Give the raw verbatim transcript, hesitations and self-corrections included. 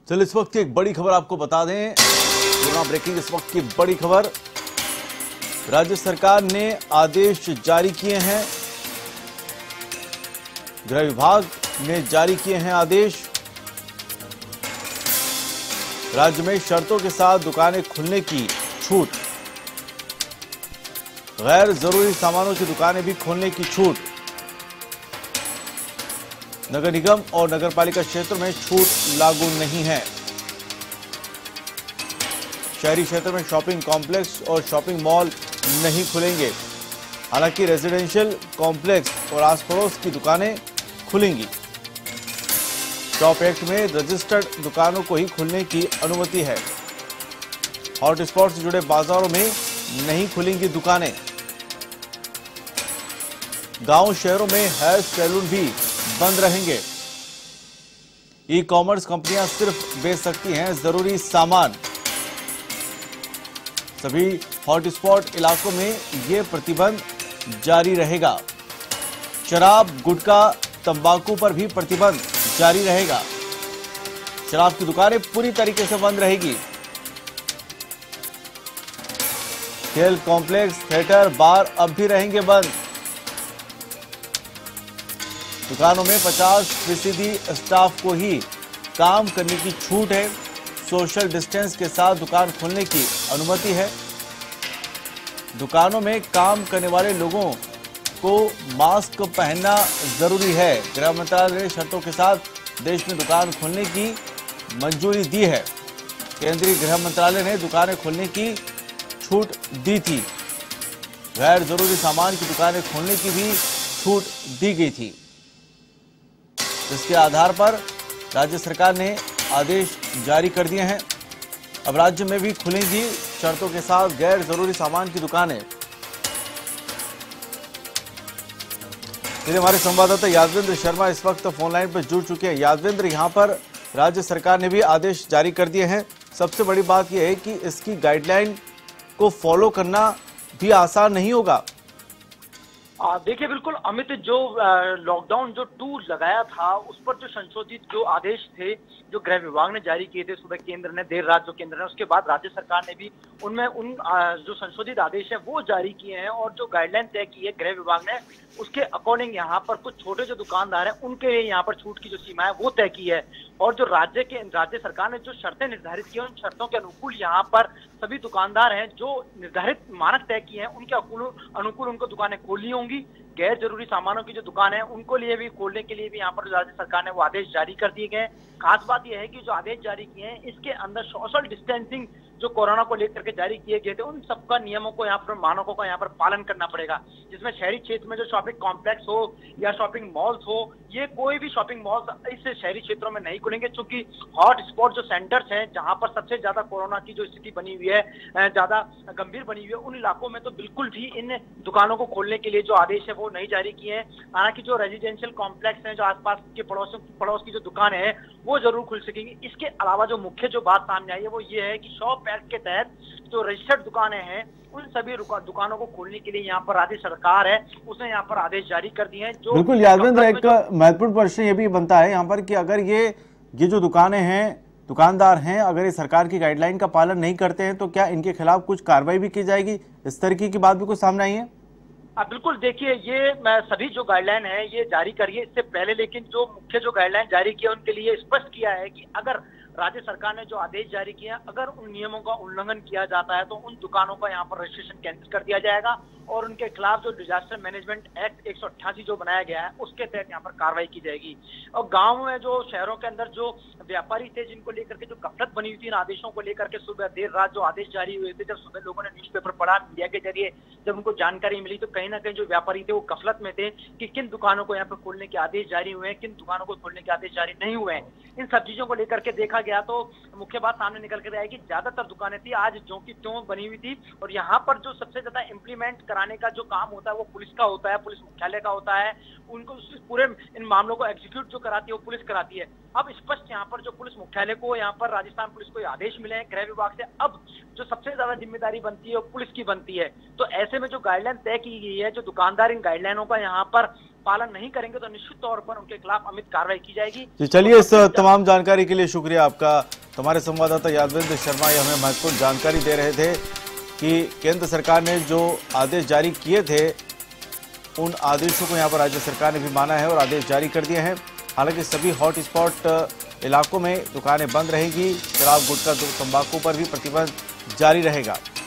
चलिए इस वक्त की एक बड़ी खबर आपको बता दें, कोरोना ब्रेकिंग इस वक्त की बड़ी खबर। राज्य सरकार ने आदेश जारी किए हैं, गृह विभाग ने जारी किए हैं आदेश। राज्य में शर्तों के साथ दुकानें खुलने की छूट, गैर जरूरी सामानों की दुकानें भी खोलने की छूट। नगर निगम और नगरपालिका क्षेत्र में छूट लागू नहीं है। शहरी क्षेत्र में शॉपिंग कॉम्प्लेक्स और शॉपिंग मॉल नहीं खुलेंगे, हालांकि रेजिडेंशियल कॉम्प्लेक्स और आस पड़ोस की दुकानें खुलेंगी। शॉप एक्ट में रजिस्टर्ड दुकानों को ही खुलने की अनुमति है। हॉटस्पॉट से जुड़े बाजारों में नहीं खुलेंगी दुकानें। गांव शहरों में हेयर सैलून भी बंद रहेंगे। ई कॉमर्स कंपनियां सिर्फ बेच सकती हैं जरूरी सामान। सभी हॉटस्पॉट इलाकों में यह प्रतिबंध जारी रहेगा। शराब, गुटखा, तंबाकू पर भी प्रतिबंध जारी रहेगा। शराब की दुकानें पूरी तरीके से बंद रहेगी। खेल कॉम्प्लेक्स, थिएटर, बार अब भी रहेंगे बंद। दुकानों में पचास फीसदी स्टाफ को ही काम करने की छूट है। सोशल डिस्टेंस के साथ दुकान खोलने की अनुमति है। दुकानों में काम करने वाले लोगों को मास्क पहनना जरूरी है। गृह मंत्रालय ने शर्तों के साथ देश में दुकान खोलने की मंजूरी दी है। केंद्रीय गृह मंत्रालय ने दुकानें खोलने की छूट दी थी। गैर जरूरी सामान की दुकानें खोलने की भी छूट दी गई थी, जिसके आधार पर राज्य सरकार ने आदेश जारी कर दिए हैं। अब राज्य में भी खुलेंगी शर्तों के साथ गैर जरूरी सामान की दुकानें। हमारे संवाददाता यादवेंद्र शर्मा इस वक्त फोन लाइन पर जुड़ चुके हैं। यादवेंद्र, यहां पर राज्य सरकार ने भी आदेश जारी कर दिए हैं। सबसे बड़ी बात यह है कि इसकी गाइडलाइन को फॉलो करना भी आसान नहीं होगा। देखिए बिल्कुल अमित, जो लॉकडाउन जो टू लगाया था उस पर जो संशोधित जो आदेश थे जो गृह विभाग ने जारी किए थे, सुबह केंद्र ने, देर रात जो केंद्र ने, उसके बाद राज्य सरकार ने भी उनमें उन जो संशोधित आदेश है वो जारी किए हैं और जो गाइडलाइन तय की है गृह विभाग ने उसके अकॉर्डिंग यहाँ पर कुछ छोटे जो दुकानदार हैं उनके लिए यहाँ पर छूट की जो सीमा है वो तय की है। और जो राज्य के राज्य सरकार ने जो शर्तें निर्धारित की हैं उन शर्तों के अनुकूल यहाँ पर सभी दुकानदार हैं जो निर्धारित मानक तय किए हैं उनके अनुकूल उनको दुकानें खोलनी होंगी। गैर जरूरी सामानों की जो दुकान है उनको लिए भी खोलने के लिए भी यहाँ पर राज्य सरकार ने वो आदेश जारी कर दिए गए। खास बात यह है कि जो आदेश जारी किए हैं इसके अंदर सोशल डिस्टेंसिंग जो कोरोना को लेकर के जारी किए गए थे उन सबका नियमों को यहाँ पर, मानकों का यहाँ पर पालन करना पड़ेगा। जिसमें शहरी क्षेत्र में जो शॉपिंग कॉम्प्लेक्स हो या शॉपिंग मॉल्स हो, ये कोई भी शॉपिंग मॉल्स इस शहरी क्षेत्रों में नहीं खुलेंगे, क्योंकि हॉट स्पॉट जो सेंटर्स हैं जहां पर सबसे ज्यादा कोरोना की जो स्थिति बनी हुई है, ज्यादा गंभीर बनी हुई है, उन इलाकों में तो बिल्कुल भी इन दुकानों को खोलने के लिए जो आदेश है वो नहीं जारी किए हैं। हालांकि जो रेजिडेंशियल कॉम्प्लेक्स हैं, जो आसपास के पड़ोस पड़ोस की जो दुकान है वो जरूर खुल सकेंगी। इसके अलावा जो मुख्य जो बात सामने आई है वो ये है कि शॉप एक्ट के तहत जो रजिस्टर्ड दुकानें हैं उन सभी दुकानों को खोलने के लिए यहाँ पर राज्य सरकार है उसने यहाँ पर आदेश जारी कर दिए हैं। जो बिल्कुल यादवेंद्र, एक महत्वपूर्ण प्रश्न ये भी बनता है यहाँ पर कि अगर ये ये जो दुकानें हैं, दुकानदार हैं, अगर ये सरकार की गाइडलाइन का पालन नहीं करते हैं तो क्या इनके खिलाफ कुछ कार्रवाई भी की जाएगी? इस तरीके की बात भी कुछ सामने आई है? बिल्कुल, देखिए ये सभी जो गाइडलाइन है ये जारी करिए इससे पहले, लेकिन जो मुख्य जो गाइडलाइन जारी किया उनके लिए स्पष्ट किया है कि अगर राज्य सरकार ने जो आदेश जारी किया अगर उन नियमों का उल्लंघन किया जाता है तो उन दुकानों का यहाँ पर रजिस्ट्रेशन कैंसिल कर दिया जाएगा और उनके खिलाफ जो डिजास्टर मैनेजमेंट एक्ट एक सौ अट्ठासी जो बनाया गया है उसके तहत यहाँ पर कार्रवाई की जाएगी। और गांव में जो शहरों के अंदर जो व्यापारी थे जिनको लेकर के जो गफलत बनी हुई थी इन आदेशों को लेकर के, सुबह देर रात जो आदेश जारी हुए थे, जब सुबह लोगों ने न्यूज़पेपर पढ़ा, मीडिया के जरिए जब उनको जानकारी मिली तो कहीं ना कहीं जो व्यापारी थे वो गफलत में थे कि किन दुकानों को यहाँ पर खोलने के आदेश जारी हुए हैं, किन दुकानों को खोलने के आदेश जारी नहीं हुए हैं। इन सब चीजों को लेकर के देखा गया तो मुख्य बात सामने निकल कर आई कि ज्यादातर दुकानें थी आज जो की त्यों बनी हुई थी और यहाँ पर जो सबसे ज्यादा इम्प्लीमेंट कराने का जो काम होता है वो पुलिस का होता है, पुलिस मुख्यालय का होता है। उनको पूरे इन मामलों को एग्जीक्यूट जो कराती है वो पुलिस कराती है। अब स्पष्ट यहाँ पर जो पुलिस मुख्यालय को, यहाँ पर राजस्थान पुलिस को आदेश मिले हैं गृह विभाग से, अब जो सबसे ज्यादा जिम्मेदारी बनती है वो पुलिस की बनती है। तो ऐसे में जो गाइडलाइन तय की गई है, जो दुकानदार इन गाइडलाइनों का यहाँ पर पालन नहीं करेंगे तो निश्चित तौर पर उनके खिलाफ अमित कार्रवाई की जाएगी। चलिए, इस तमाम जानकारी के लिए शुक्रिया आपका। तो हमारे संवाददाता यादविंद्र शर्मा ये हमें महत्वपूर्ण जानकारी दे रहे थे कि केंद्र सरकार ने जो आदेश जारी किए थे उन आदेशों को यहाँ पर राज्य सरकार ने भी माना है और आदेश जारी कर दिए हैं। हालांकि सभी हॉट स्पॉट इलाकों में दुकानें बंद रहेंगी। शराब, गुटखा, तंबाकू पर भी प्रतिबंध जारी रहेगा।